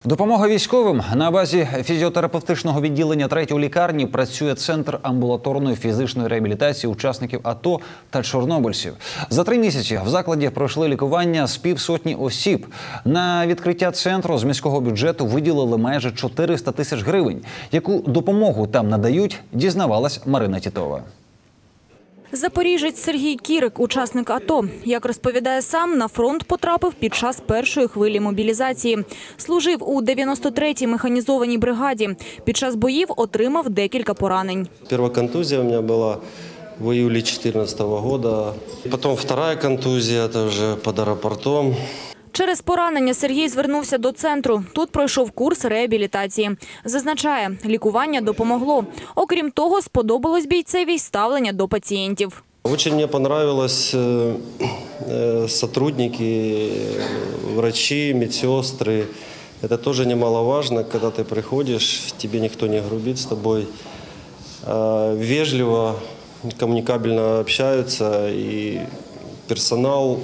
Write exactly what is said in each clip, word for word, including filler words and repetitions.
Допомога військовим. На базі фізіотерапевтичного відділення третьої лікарні працює Центр амбулаторної фізичної реабілітації учасників АТО та чорнобильців. За три місяці в закладі пройшли лікування з півсотні осіб. На відкриття центру з міського бюджету виділили майже чотириста тисяч гривень. Яку допомогу там надають, дізнавалась Марина Тітова. Запоріжець Сергій Кірик – учасник АТО. Як розповідає сам, на фронт потрапив під час першої хвилі мобілізації. Служив у дев'яносто третій механізованій бригаді. Під час боїв отримав декілька поранень. Перша контузія у мене була в июле две тысячи четырнадцатого года. Потім вторая контузія, це вже під аеропортом. Через поранення Сергій звернувся до центру. Тут пройшов курс реабілітації. Зазначає, лікування допомогло. Окрім того, сподобалось бійцеві ставлення до пацієнтів. Дуже мені понравилось сотрудники, врачи, медсестры. Это тоже немаловажно, когда ты приходишь, тебе никто не грубит с тобой. Вежливо, коммуникабельно общаются, и персонал.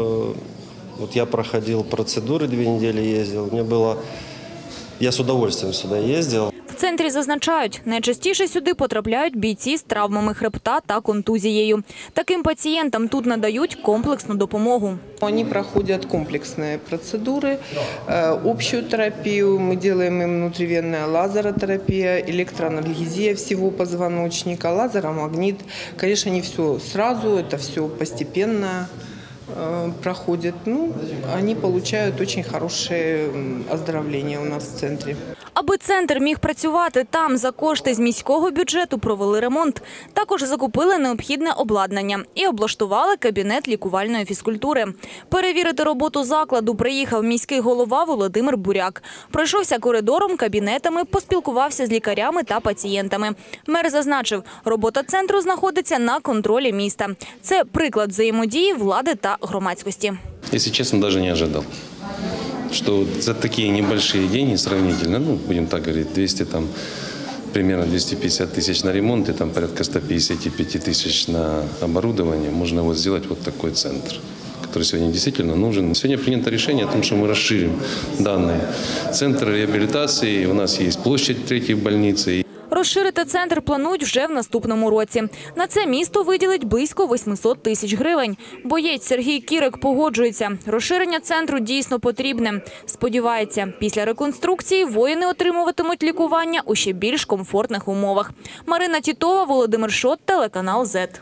Вот я проходил процедуры, две недели ездил. Мне было... Я с удовольствием сюда ездил. В центрі зазначають, найчастіше сюди потрапляють бійці з травмами хребта та контузією. Таким пацієнтам тут надають комплексну допомогу. Они проходят комплексные процедуры, общую терапию, мы делаем им внутривенная лазеротерапия, электроанальгезия всего позвоночника, лазеромагнит. Конечно, не все сразу, это все постепенно проходят. Ну, они получают очень хорошее оздоровление у нас в центрі. Аби центр міг працювати там, за кошти з міського бюджету провели ремонт. Також закупили необхідне обладнання і облаштували кабінет лікувальної фізкультури. Перевірити роботу закладу приїхав міський голова Володимир Буряк. Пройшовся коридором, кабінетами, поспілкувався з лікарями та пацієнтами. Мер зазначив, робота центру знаходиться на контролі міста. Це приклад взаємодії влади та громадськості. Если честно, даже не ожидал, что за такие небольшие деньги сравнительно, ну, будем так говорить, двести там, примерно двести пятьдесят тысяч на ремонт и там порядка ста пятидесяти пяти тысяч на оборудование, можно вот сделать вот такой центр, который сегодня действительно нужен. Сегодня принято решение о том, что мы расширим данный центр реабилитации. У нас есть площадь третьей больницы. Розширити центр планують вже в наступному році. На це місто виділить близько восьмисот тисяч гривень. Боєць Сергій Кірик погоджується. Розширення центру дійсно потрібне. Сподівається, після реконструкції воїни отримуватимуть лікування у ще більш комфортних умовах. Марина Тітова, Володимир Шот, телеканал зет.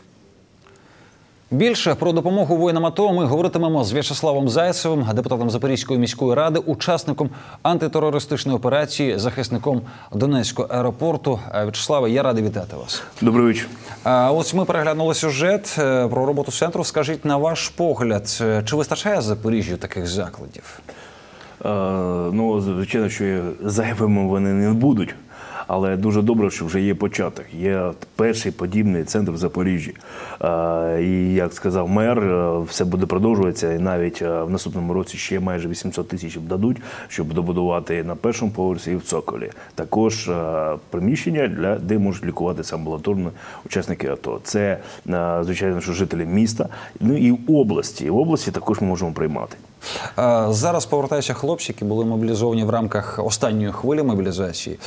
Більше про допомогу воїнам АТО ми говоритимемо з В'ячеславом Зайцевим, депутатом Запорізької міської ради, учасником антитерористичної операції, захисником Донецького аеропорту. В'ячеславе, я радий вітати вас. Добрий вечір. Ось ми переглянули сюжет про роботу центру. Скажіть, на ваш погляд, чи вистачає Запоріжжю таких закладів? Ну, звичайно, що зайвими вони не будуть. Але дуже добре, що вже є початок. Є перший подібний центр в Запоріжжі. І, як сказав мер, все буде продовжуватися. І навіть в наступному році ще майже вісімсот тисяч дадуть, щоб добудувати на першому поверсі і в цоколі. Також приміщення, для, де можуть лікуватися амбулаторно учасники АТО. Це, звичайно, що жителі міста, ну і області. В області також ми можемо приймати. Зараз повертаються хлопці, які були мобілізовані в рамках останньої хвилі мобілізації.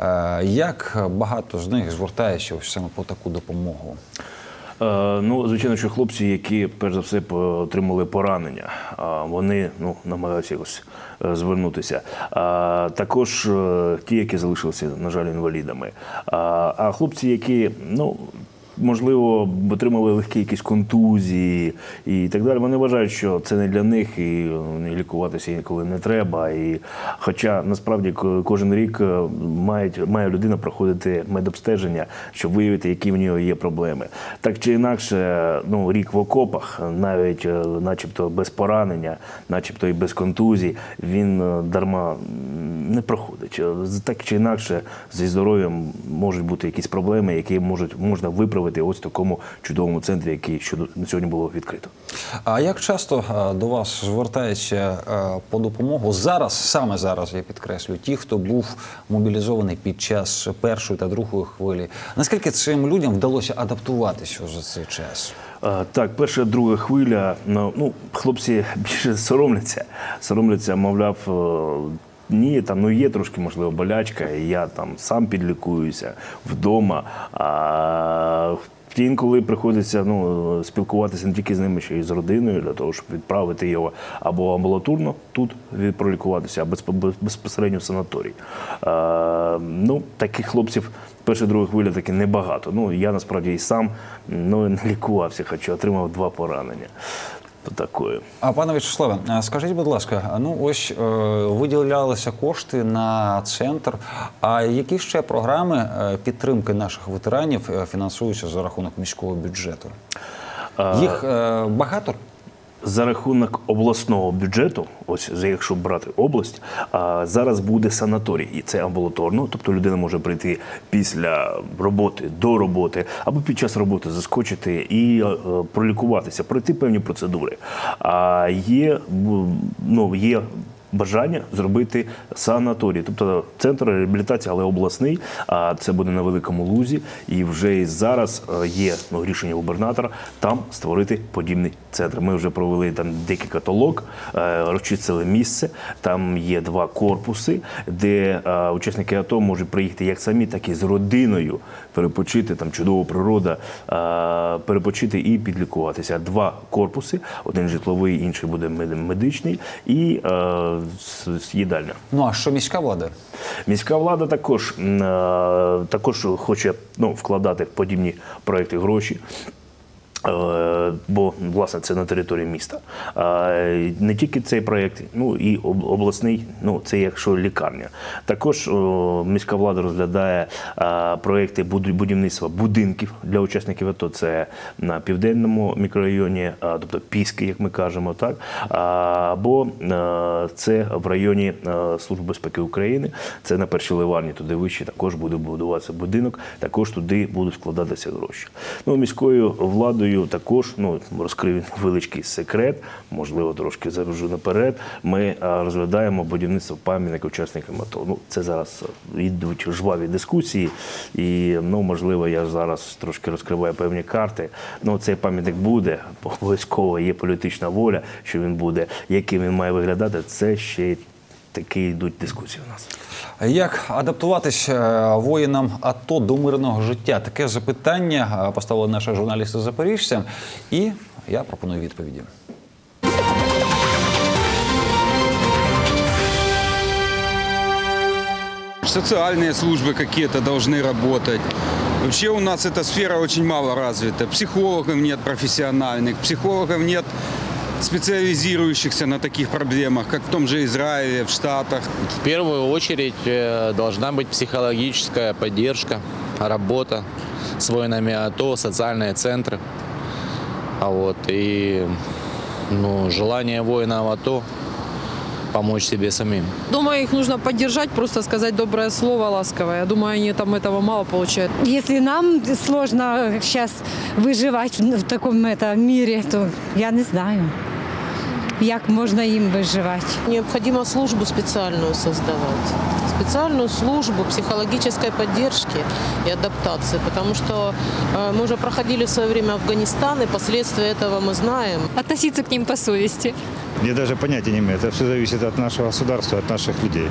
Як багато з них звертаються саме по таку допомогу? Ну, звичайно, що хлопці, які, перш за все, отримали поранення, вони ну, намагаються якось звернутися. Також ті, які залишилися, на жаль, інвалідами. А хлопці, які, ну, можливо, отримали легкі якісь контузії і так далі. Вони вважають, що це не для них і лікуватися інколи не треба. І, хоча, насправді, кожен рік має, має людина проходити медобстеження, щоб виявити, які в нього є проблеми. Так чи інакше, ну, рік в окопах, навіть начебто без поранення, начебто і без контузій, він дарма не проходить. Так чи інакше, зі здоров'ям можуть бути якісь проблеми, які можуть, можна виправити ось в такому чудовому центрі, який сьогодні було відкрито. А як часто до вас звертаються по допомогу зараз, саме зараз, я підкреслюю, ті, хто був мобілізований під час першої та другої хвилі? Наскільки цим людям вдалося адаптуватися за цей час? Так, перша, друга хвиля, ну, хлопці більше соромляться, соромляться, мовляв, ні, там ну є трошки, можливо, болячка, і я там сам підлікуюся вдома. А інколи приходиться ну, спілкуватися не тільки з ними, ще й з родиною, для того, щоб відправити його або амбулаторно тут пролікуватися, або безпосередньо в санаторій. А, ну, таких хлопців першої, другої хвилі таки небагато. Ну, я насправді і сам ну, не лікувався, хоча отримав два поранення. Такою. А пане В'ячеславе, скажіть, будь ласка, ну ось е, виділялися кошти на центр. А які ще програми е, підтримки наших ветеранів е, фінансуються за рахунок міського бюджету? Їх е, багато? За рахунок обласного бюджету, ось якщо брати область, зараз буде санаторій. І це амбулаторно, тобто людина може прийти після роботи, до роботи, або під час роботи заскочити і пролікуватися, пройти певні процедури. А є, ну, є бажання зробити санаторій, тобто центр реабілітації, але обласний, а це буде на Великому Лузі, і вже і зараз є ну, рішення губернатора там створити подібний центр. Ми вже провели там декілька толок, розчистили місце, там є два корпуси, де а, учасники АТО можуть приїхати як самі, так і з родиною, перепочити, там чудова природа, а, перепочити і підлікуватися. Два корпуси, один житловий, інший буде медичний, і а, їдальня. Ну, а що міська влада? Міська влада також, також хоче ну, вкладати в подібні проекти гроші. Бо, власне, це на території міста. Не тільки цей проєкт, ну і обласний, ну це якщо лікарня. Також о, міська влада розглядає а, проєкти будівництва будинків для учасників АТО. Це на південному мікрорайоні, а, тобто Піски, як ми кажемо, так, а, або а, це в районі а, Служби безпеки України, це на Першій Ливарні, туди вище також буде будуватися будинок, також туди будуть вкладатися гроші. Ну, міською владою також, ну, розкрив великий секрет, можливо, трошки завжу наперед, ми розглядаємо будівництво пам'ятника учасникам АТО. Ну, це зараз йдуть жваві дискусії, і, ну, можливо, я зараз трошки розкриваю певні карти. Ну, цей пам'ятник буде, обов'язково є політична воля, що він буде, яким він має виглядати, це ще такі йдуть дискусії у нас. Як адаптуватись воїнам АТО до мирного життя? Таке запитання поставили наші журналісти запоріжцям, і я пропоную відповіді. Социальные службы какие-то должны работать. Вообще у нас эта сфера очень мало развита. Психологов нет профессиональных, психологов нет специализирующихся на таких проблемах, как в том же Израиле, в Штатах. В первую очередь должна быть психологическая поддержка, работа с воинами АТО, социальные центры. А вот, и ну, желание воинов АТО помочь себе самим. Думаю, их нужно поддержать, просто сказать доброе слово, ласковое. Я думаю, они там этого мало получают. Если нам сложно сейчас выживать в таком это, мире, то я не знаю, как можно им выживать. Необходимо службу специальную создавать. Специальную службу психологической поддержки и адаптации, потому что э, мы уже проходили в свое время Афганистан, и последствия этого мы знаем. Относиться к ним по совести. Я даже понятия не имею. Это все зависит от нашего государства, от наших людей.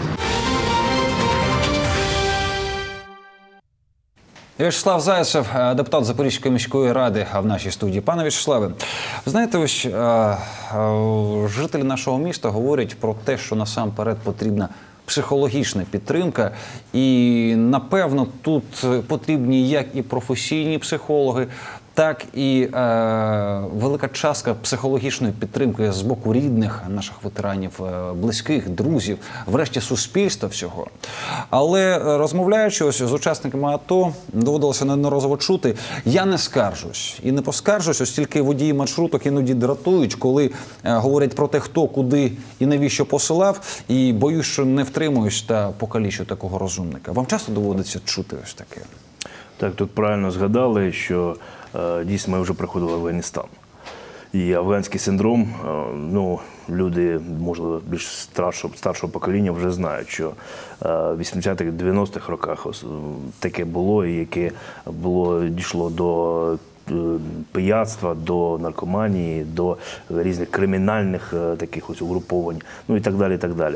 В'ячеслав Зайцев, депутат Запорізької міської ради, в нашій студії. Пане В'ячеславе, знаєте, ось жителі нашого міста говорять про те, що насамперед потрібна психологічна підтримка, і, напевно, тут потрібні як і професійні психологи, так і е, велика частка психологічної підтримки з боку рідних наших ветеранів, близьких, друзів, врешті суспільства всього. Але розмовляючи ось з учасниками АТО, доводилося неодноразово чути: я не скаржусь і не поскаржусь, ось тільки водії маршруток іноді дратують, коли е, говорять про те, хто, куди і навіщо посилав, і боюсь, що не втримуюсь та покалічу такого розумника. Вам часто доводиться чути ось таке? Так, тут правильно згадали, що е, дійсно ми вже приходили в Афганістан. І афганський синдром, е, ну, люди, можливо, більш старшого, старшого покоління вже знають, що в вісімдесятих-дев'яностих роках таке було, і яке було, дійшло до пияцтва, до наркоманії, до різних кримінальних е, таких ось угруповань, ну і так далі, і так далі.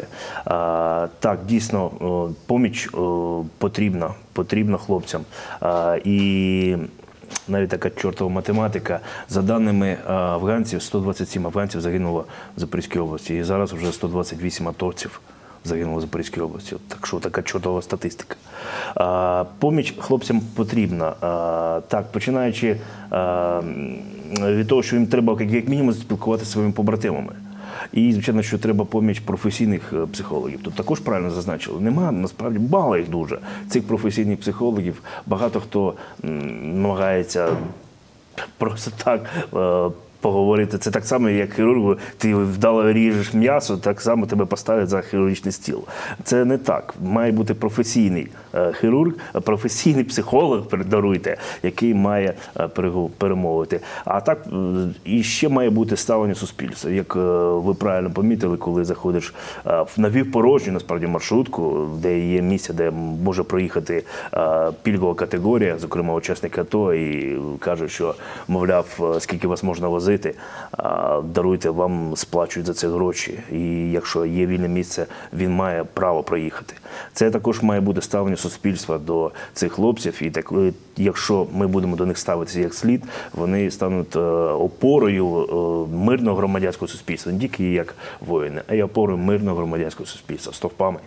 А, так, дійсно, о, поміч о, потрібна, потрібна хлопцям. А, і навіть така чортова математика. За даними афганців, сто двадцять сім афганців загинуло в Запорізькій області. І зараз вже сто двадцять вісім атовців загинуло в Запорізькій області. Так що така чортова статистика. А, поміч хлопцям потрібна. А, так, починаючи а, від того, що їм треба як мінімум спілкуватися зі своїми побратимами. І, звичайно, що треба поміч професійних психологів. Тут також правильно зазначили. Нема, насправді, мало їх дуже, цих професійних психологів. Багато хто намагається просто так е, поговорити. Це так само, як хірургу, ти вдало ріжеш м'ясо, так само тебе поставлять за хірургічний стіл. Це не так. Має бути професійний е, хірург, професійний психолог, даруйте, який має е, перемовити. А так, е, і ще має бути ставлення суспільства. Як е, ви правильно помітили, коли заходиш е, в напівпорожню, насправді, маршрутку, де є місце, де може проїхати е, пільгова категорія, зокрема учасник АТО, і каже, що, мовляв, скільки вас можна возити, даруйте, вам сплачують за це гроші. І якщо є вільне місце, він має право проїхати. Це також має бути ставлення суспільства до цих хлопців. І так, якщо ми будемо до них ставитися як слід, вони стануть опорою мирного громадянського суспільства. Не тільки як воїни, а й опорою мирного громадянського суспільства, стовпами.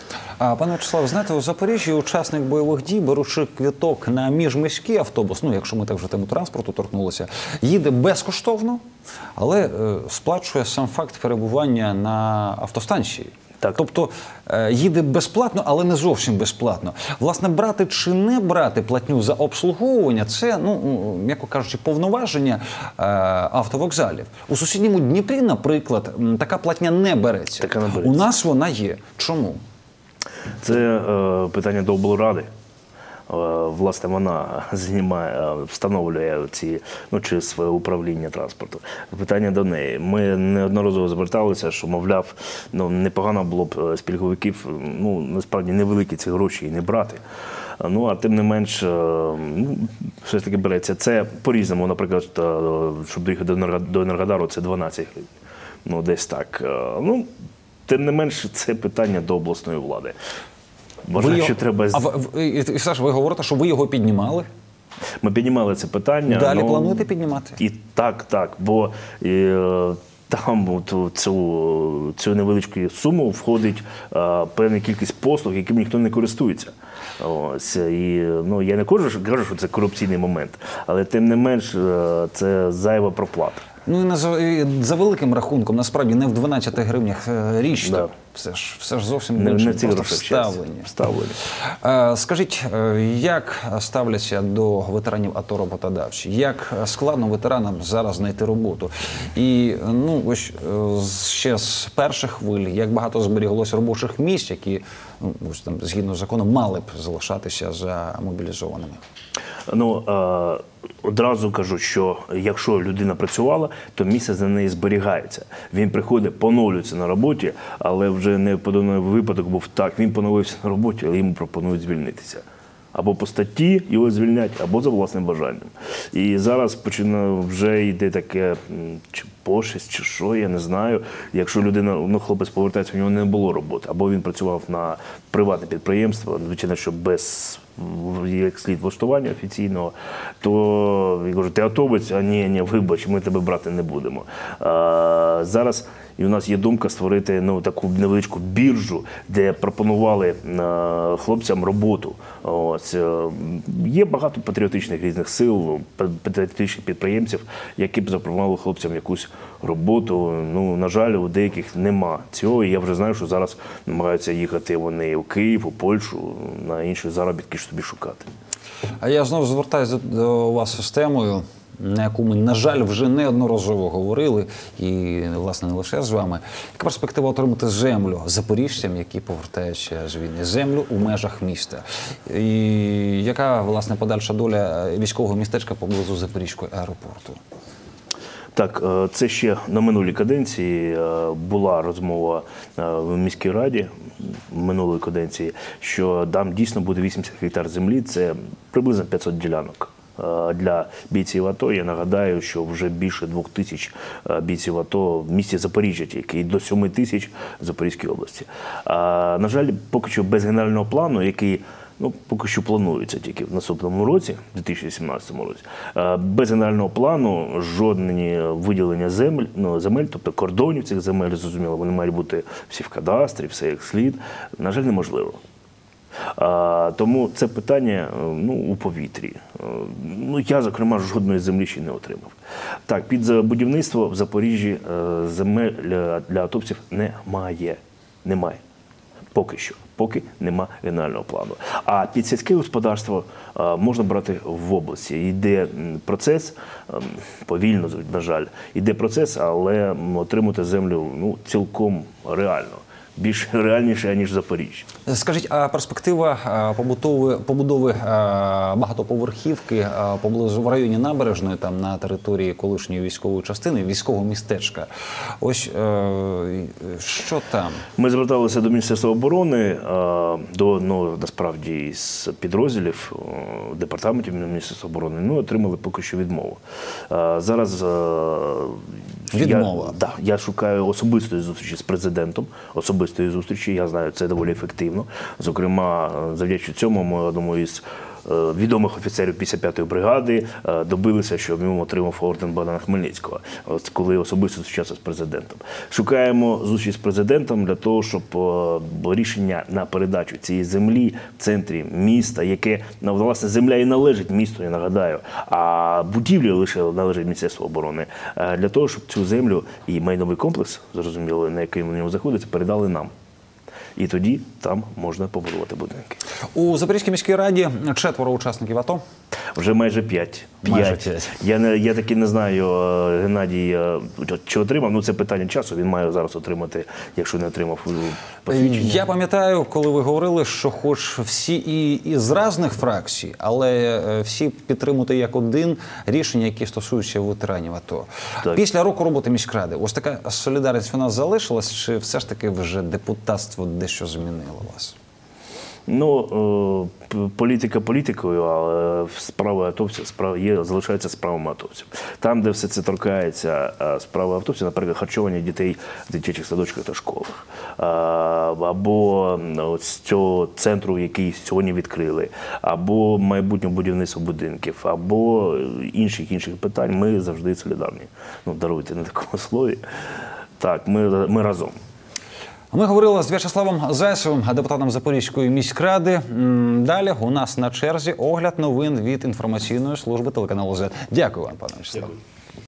А, пане Вячеславе, знаєте, у Запоріжжі учасник бойових дій, беручи квиток на міжміський автобус, ну, якщо ми так вже тему транспорту торкнулися, їде безкоштовно, але е, сплачує сам факт перебування на автостанції. Так. Тобто е, їде безплатно, але не зовсім безплатно. Власне, брати чи не брати платню за обслуговування – це, ну, м'яко кажучи, повноваження е, автовокзалів. У сусідньому Дніпрі, наприклад, така платня не береться. Така не береться. У нас вона є. Чому? Це е, питання до облради. Е, власне, вона знімає, встановлює ці, ну, чи своє управління транспорту. Питання до неї. Ми неодноразово зверталися, що, мовляв, ну, непогано було б з пільговиків, ну, насправді, невеликі ці гроші і не брати. Ну, а тим не менш, ну, все ж таки береться. Це по-різному, наприклад, щоб доїхати до Енергодару, це дванадцять гривень. Ну, десь так. Ну, тим не менш, це питання до обласної влади. Вважаю, що треба... А ви, і, Саш, ви говорите, що ви його піднімали? Ми піднімали це питання. Далі но... плануєте піднімати? І так, так, бо і, там от, цю, цю невеличку суму входить а, певна кількість послуг, якими ніхто не користується. Ось, і, ну, я не кажу, кажу, що це корупційний момент, але тим не менш це зайва проплата. Ну і, на, і за великим рахунком, насправді, не в дванадцяти гривнях річ, да. все ж, все ж зовсім не, більше, не просто вставлення. вставлення. А, скажіть, як ставляться до ветеранів АТО роботодавчі? Як складно ветеранам зараз знайти роботу? І, ну, ось ще з перших хвиль, як багато зберіглося робочих місць, які, ось, там, згідно закону, мали б залишатися за мобілізованими? Ну, е, одразу кажу, що якщо людина працювала, то місце за неї зберігається. Він приходить, поновлюється на роботі, але вже не подобний випадок був так. Він поновився на роботі, але йому пропонують звільнитися. Або по статті його звільнять, або за власним бажанням. І зараз починає, вже йде таке, чи пошесть, чи що, я не знаю. Якщо людина, ну, хлопець повертається, у нього не було роботи, або він працював на приватне підприємство, звичайно, що без як слід влаштування офіційного, то я кажу, ти атовець, а ні, ні, вибач, ми тебе брати не будемо. А, зараз і у нас є думка створити, ну, таку невеличку біржу, де пропонували а, хлопцям роботу. Ось, є багато патріотичних різних сил, патріотичних підприємців, які б запропонували хлопцям якусь роботу. Ну, на жаль, у деяких нема цього. І я вже знаю, що зараз намагаються їхати вони в Київ, у Польщу, на інші заробітки собі шукати. А я знову звертаюся до вас з темою, на яку ми, на жаль, вже неодноразово говорили, і, власне, не лише з вами. Яка перспектива отримати землю запоріжцям, які повертаються з війни? Землю у межах міста. І яка, власне, подальша доля військового містечка поблизу Запорізького аеропорту? Так, це ще на минулій каденції була розмова в міській раді минулої каденції, що там дійсно буде вісімдесят гектар землі, це приблизно п'ятсот ділянок. для бійців АТО. Я нагадаю, що вже більше двох тисяч бійців АТО в місті Запоріжжя тільки, і до сьоми тисяч в Запорізькій області. На жаль, поки що без генерального плану, який ну, поки що планується тільки в наступному році, в дві тисячі сімнадцятому році, без генерального плану жодні виділення земель, ну, земель, тобто кордонів цих земель, зрозуміло, вони мають бути всі в кадастрі, все як слід, на жаль, неможливо. А, тому це питання ну, у повітрі. Ну, я, зокрема, жодної землі ще не отримав. Так, під будівництво в Запоріжжі земель для, для атовців немає. Немає. Поки що. Поки нема генерального плану. А під сільське господарство а, можна брати в області. Йде процес, а, повільно, на жаль, йде процес, але отримати землю ну, цілком реально. Більш реальніше, ніж Запоріжжя. Скажіть, а перспектива побудови, побудови багатоповерхівки поблизу в районі Набережної, там на території колишньої військової частини, військового містечка, ось що там? Ми зверталися до Міністерства оборони, до, ну, насправді, з підрозділів департаментів Міністерства оборони, ну, отримали поки що відмову. Зараз Відмова? Я, да, я шукаю особистої зустрічі з президентом, особистої зустрічі, я знаю, це доволі ефективно. Зокрема, завдячуючи цьому, ми одному із відомих офіцерів п'ятдесят п'ятої бригади добилися, щоб він отримав орден Богдана Хмельницького, коли особисто зустрічався з президентом. Шукаємо зустріч з президентом для того, щоб рішення на передачу цієї землі в центрі міста, яке, власне, земля і належить місту, я нагадаю, а будівлі лише належить Міністерству оборони, для того, щоб цю землю і майновий комплекс, зрозуміло, на який на ньому знаходиться, передали нам. І тоді там можна побудувати будинки. У Запорізькій міській раді четверо учасників АТО? Вже майже п'ять. Майже п'ять. Я, не, я таки не знаю, Геннадій, чи отримав, ну це питання часу, він має зараз отримати, якщо не отримав посвідчення. Я пам'ятаю, коли ви говорили, що хоч всі і із різних фракцій, але всі підтримувати як один рішення, які стосуються ветеранів АТО. Так. Після року роботи міськради, ось така солідарність у нас залишилась, чи все ж таки вже депутатство дещо змінило вас? Ну, політика політикою, але справи атовців справ, є, залишаються справами атовців. Там, де все це торкається справи атовців, наприклад, харчування дітей в дитячих садочках та школах, або з цього центру, який сьогодні відкрили, або майбутнє будівництво будинків, або інших інших питань, ми завжди солідарні. Ну, даруйте на такому слові. Так, ми, ми разом. Ми говорили з В'ячеславом Зайцевим, депутатом Запорізької міськради. Далі у нас на черзі огляд новин від інформаційної служби телеканалу «Зет». Дякую вам, пане В'ячеславе.